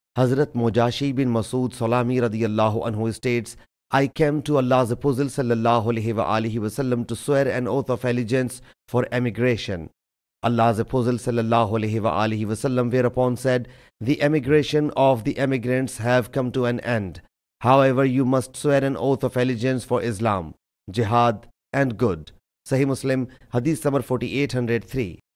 Hazrat Mujashi bin Masood Salami radiyallahu anhu states, I came to Allah's Apostle sallallahu alaihi wasallam to swear an oath of allegiance for emigration. Allah's Apostle sallallahu alaihi wasallam whereupon said, the emigration of the emigrants have come to an end. However, you must swear an oath of allegiance for Islam, Jihad and good. Sahih Muslim Hadees number 4803.